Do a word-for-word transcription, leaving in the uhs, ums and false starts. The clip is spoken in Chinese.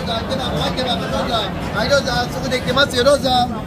開けば、開けば、どうぞ。はい、どうぞ。すぐできてますよ、どうぞ。